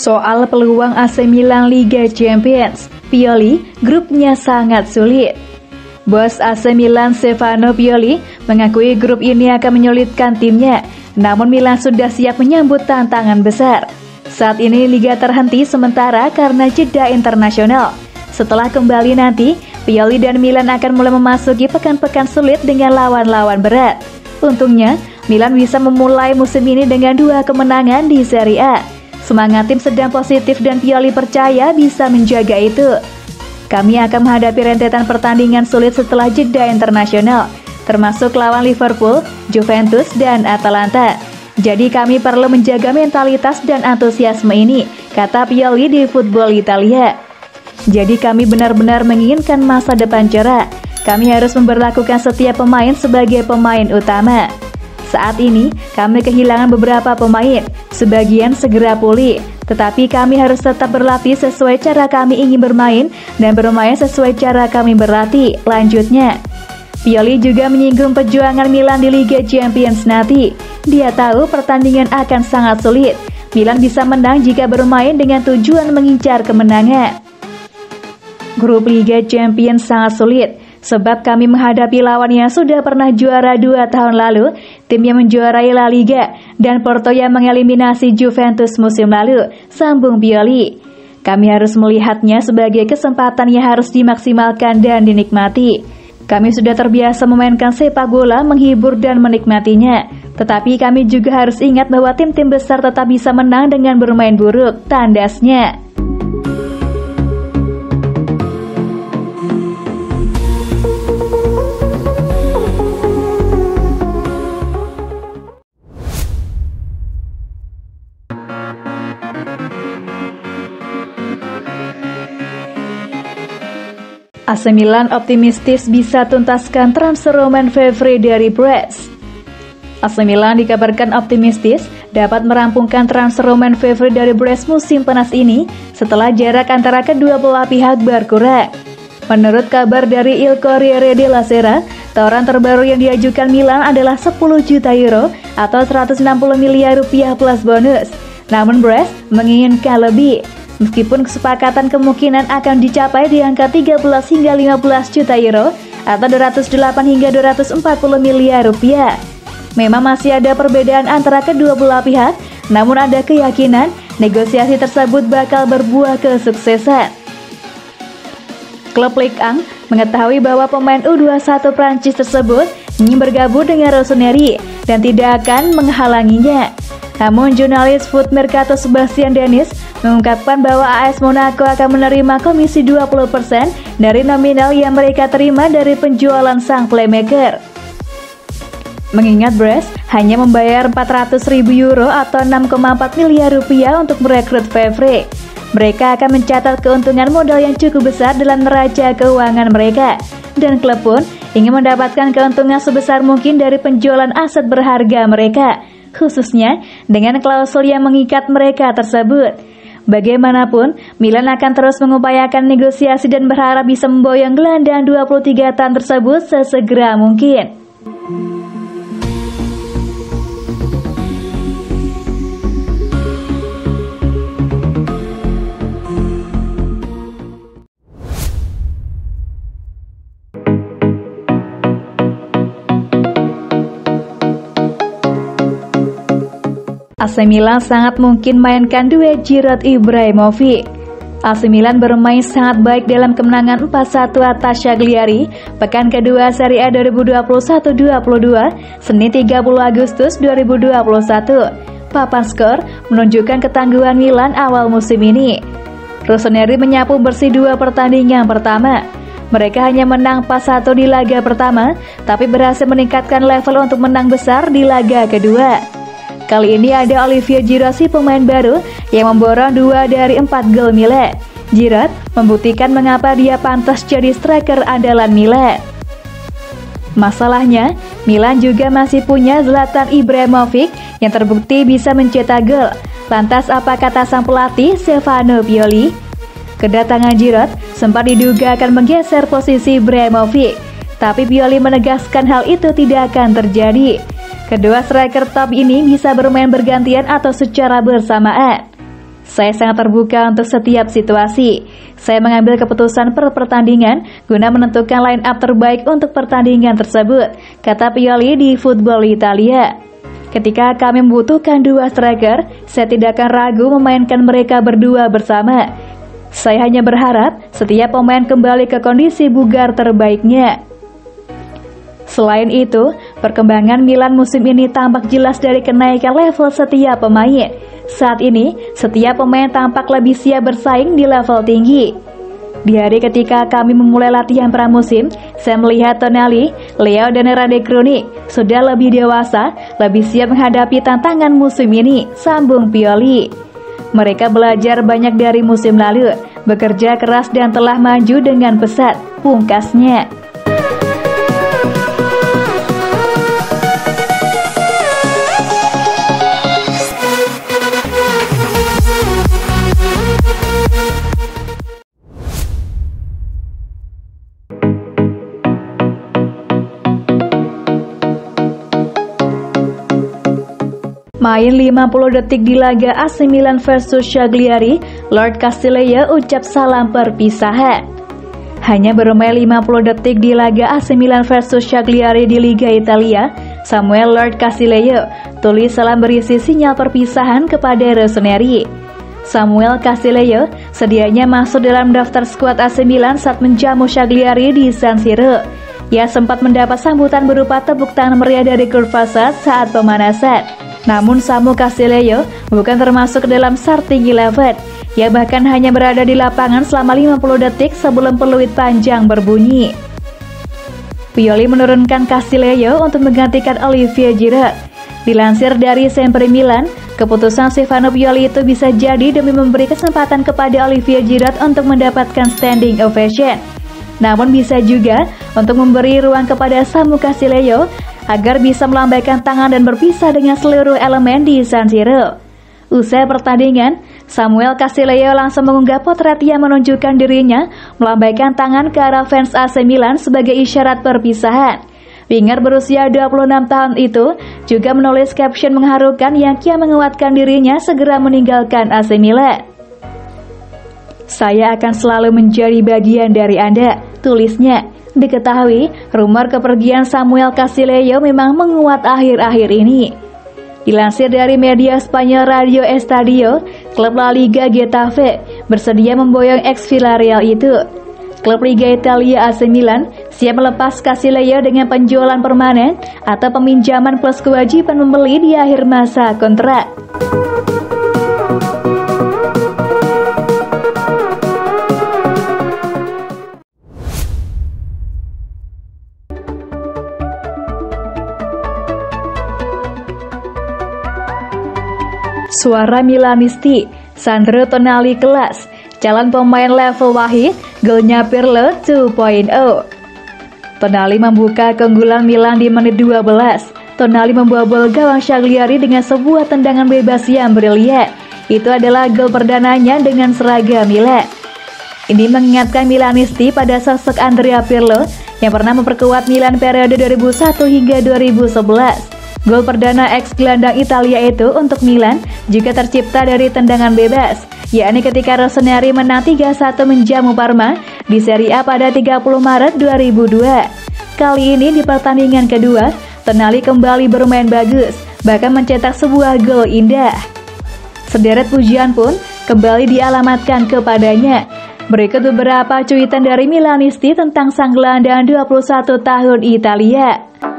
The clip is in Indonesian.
Soal peluang AC Milan Liga Champions, Pioli, grupnya sangat sulit. Bos AC Milan Stefano Pioli mengakui grup ini akan menyulitkan timnya, namun Milan sudah siap menyambut tantangan besar. Saat ini Liga terhenti sementara karena jeda internasional. Setelah kembali nanti, Pioli dan Milan akan mulai memasuki pekan-pekan sulit dengan lawan-lawan berat. Untungnya, Milan bisa memulai musim ini dengan 2 kemenangan di Serie A. Semangat tim sedang positif dan Pioli percaya bisa menjaga itu. Kami akan menghadapi rentetan pertandingan sulit setelah jeda internasional, termasuk lawan Liverpool, Juventus, dan Atalanta. Jadi kami perlu menjaga mentalitas dan antusiasme ini, kata Pioli di Football Italia. Jadi kami benar-benar menginginkan masa depan cerah. Kami harus memperlakukan setiap pemain sebagai pemain utama. Saat ini, kami kehilangan beberapa pemain, sebagian segera pulih. Tetapi kami harus tetap berlatih sesuai cara kami ingin bermain dan bermain sesuai cara kami berlatih, lanjutnya. Pioli juga menyinggung perjuangan Milan di Liga Champions nanti. Dia tahu pertandingan akan sangat sulit. Milan bisa menang jika bermain dengan tujuan mengincar kemenangan. Grup Liga Champions sangat sulit, sebab kami menghadapi lawan yang sudah pernah juara 2 tahun lalu, tim yang menjuarai La Liga, dan Porto yang mengeliminasi Juventus musim lalu, sambung Pioli. Kami harus melihatnya sebagai kesempatan yang harus dimaksimalkan dan dinikmati. Kami sudah terbiasa memainkan sepak bola, menghibur dan menikmatinya. Tetapi kami juga harus ingat bahwa tim-tim besar tetap bisa menang dengan bermain buruk, tandasnya. AC Milan optimistis bisa tuntaskan transfer Romain Fevri dari Brest. AC Milan dikabarkan optimistis dapat merampungkan transfer Romain Fevri dari Brest musim panas ini setelah jarak antara kedua belah pihak berkurang. Menurut kabar dari Il Corriere della Sera, tawaran terbaru yang diajukan Milan adalah 10 juta euro atau 160 miliar rupiah plus bonus. Namun Brest menginginkan lebih. Meskipun kesepakatan kemungkinan akan dicapai di angka 13 hingga 15 juta euro atau 208 hingga 240 miliar rupiah. Memang masih ada perbedaan antara kedua belah pihak, namun ada keyakinan negosiasi tersebut bakal berbuah kesuksesan. Klub Ligue 1 mengetahui bahwa pemain U21 Prancis tersebut ingin bergabung dengan Rossoneri dan tidak akan menghalanginya. Namun jurnalis Foot Mercato Sebastian Denis mengungkapkan bahwa AS Monaco akan menerima komisi 20% dari nominal yang mereka terima dari penjualan sang playmaker. Mengingat Brest hanya membayar 400.000 euro atau 6,4 miliar rupiah untuk merekrut Fevri, mereka akan mencatat keuntungan modal yang cukup besar dalam neraca keuangan mereka. Dan klub pun ingin mendapatkan keuntungan sebesar mungkin dari penjualan aset berharga mereka, khususnya dengan klausul yang mengikat mereka tersebut. Bagaimanapun, Milan akan terus mengupayakan negosiasi dan berharap bisa memboyong gelandang 23 tahun tersebut sesegera mungkin. AC Milan sangat mungkin mainkan duet Giroud Ibrahimovic. AC Milan bermain sangat baik dalam kemenangan 4-1 atas Cagliari pekan kedua Serie A 2021-22 Senin 30 Agustus 2021. Papan skor menunjukkan ketangguhan Milan awal musim ini. Rossoneri menyapu bersih 2 pertandingan pertama. Mereka hanya menang 4-1 di laga pertama, tapi berhasil meningkatkan level untuk menang besar di laga kedua. Kali ini ada Olivier Giroud, si pemain baru yang memborong 2 dari 4 gol Milan. Giroud membuktikan mengapa dia pantas jadi striker andalan Milan. Masalahnya, Milan juga masih punya Zlatan Ibrahimovic yang terbukti bisa mencetak gol. Lantas apa kata sang pelatih Stefano Pioli? Kedatangan Giroud sempat diduga akan menggeser posisi Ibrahimovic, tapi Pioli menegaskan hal itu tidak akan terjadi. Kedua striker top ini bisa bermain bergantian atau secara bersamaan. Saya sangat terbuka untuk setiap situasi. Saya mengambil keputusan per pertandingan guna menentukan line up terbaik untuk pertandingan tersebut, kata Pioli di Football Italia. Ketika kami membutuhkan 2 striker, saya tidak akan ragu memainkan mereka berdua bersama. Saya hanya berharap setiap pemain kembali ke kondisi bugar terbaiknya. Selain itu, perkembangan Milan musim ini tampak jelas dari kenaikan level setiap pemain. Saat ini, setiap pemain tampak lebih siap bersaing di level tinggi. Di hari ketika kami memulai latihan pramusim, saya melihat Tonali, Leo, dan Rade Krunic sudah lebih dewasa, lebih siap menghadapi tantangan musim ini, sambung Pioli. Mereka belajar banyak dari musim lalu, bekerja keras dan telah maju dengan pesat, pungkasnya. Main 50 detik di laga AC Milan versus Cagliari, Lord Castillejo ucap salam perpisahan. Hanya bermain 50 detik di laga AC Milan versus Cagliari di Liga Italia, Samuel Lord Castillejo tulis salam berisi sinyal perpisahan kepada Rossoneri. Samuel Castillejo sedianya masuk dalam daftar skuad AC Milan saat menjamu Cagliari di San Siro. Ia sempat mendapat sambutan berupa tepuk tangan meriah dari kru Fasad saat pemanasan. Namun Samu Castillejo bukan termasuk dalam starting 11. Ia bahkan hanya berada di lapangan selama 50 detik sebelum peluit panjang berbunyi. Pioli menurunkan Castillejo untuk menggantikan Olivier Giroud. Dilansir dari Sempre Milan, keputusan Stefano Pioli itu bisa jadi demi memberi kesempatan kepada Olivier Giroud untuk mendapatkan standing ovation. Namun bisa juga untuk memberi ruang kepada Samu Castillejo agar bisa melambaikan tangan dan berpisah dengan seluruh elemen di San Siro. Usai pertandingan, Samuel Castillejo langsung mengunggah potret yang menunjukkan dirinya melambaikan tangan ke arah fans AC Milan sebagai isyarat perpisahan. Winger berusia 26 tahun itu juga menulis caption mengharukan yang kian menguatkan dirinya segera meninggalkan AC Milan. "Saya akan selalu menjadi bagian dari Anda," tulisnya. Diketahui, rumor kepergian Samuel Castillejo memang menguat akhir-akhir ini. Dilansir dari media Spanyol Radio Estadio, klub La Liga Getafe bersedia memboyong ex-Villarreal itu. Klub Liga Italia AC Milan siap melepas Castillejo dengan penjualan permanen atau peminjaman plus kewajiban membeli di akhir masa kontrak. Suara Milanisti, Sandro Tonali kelas, calon pemain level Wahid, golnya Pirlo 2.0. Tonali membuka keunggulan Milan di menit 12. Tonali membobol gawang Cagliari dengan sebuah tendangan bebas yang brilian. Itu adalah gol perdananya dengan seragam Milan. Ini mengingatkan Milanisti pada sosok Andrea Pirlo yang pernah memperkuat Milan periode 2001 hingga 2011. Gol perdana ex-gelandang Italia itu untuk Milan juga tercipta dari tendangan bebas, yakni ketika Rossoneri menang 3-1 menjamu Parma di Serie A pada 30 Maret 2002. Kali ini di pertandingan kedua, Tonali kembali bermain bagus, bahkan mencetak sebuah gol indah. Sederet pujian pun kembali dialamatkan kepadanya. Berikut beberapa cuitan dari Milanisti tentang sang gelandang 21 tahun Italia.